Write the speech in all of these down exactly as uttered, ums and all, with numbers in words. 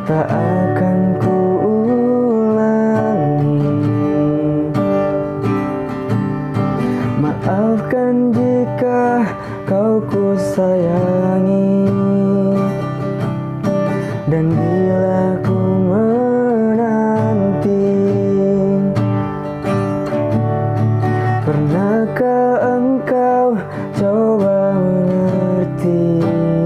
tak akan ku ulangi. Maafkan jika kau ku sayangi, dan bila ku menanti. Pernahkah engkau coba mengerti?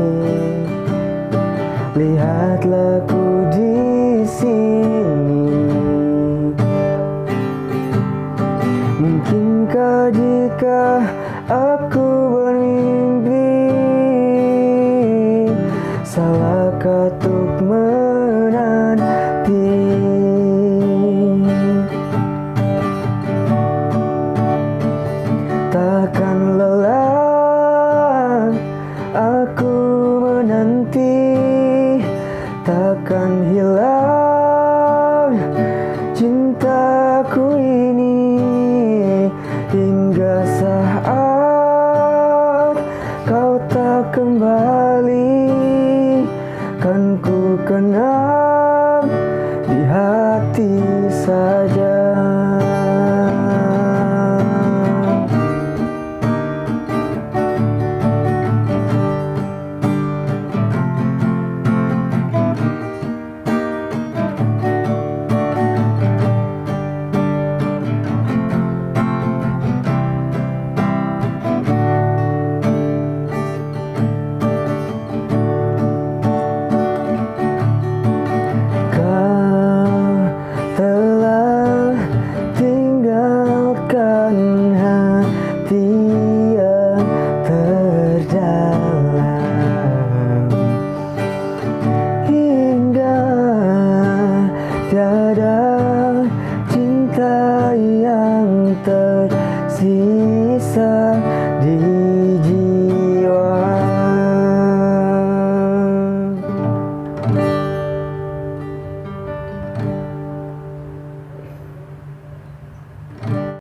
Lihatlah ku di sini. Mungkinkah jika aku bermimpi, salahkah untuk menanti? Takkan lelah aku menanti, takkan hilang cintaku ini, hingga saat kau tak kembali, kan ku kenang di hati saja. Hingga tiada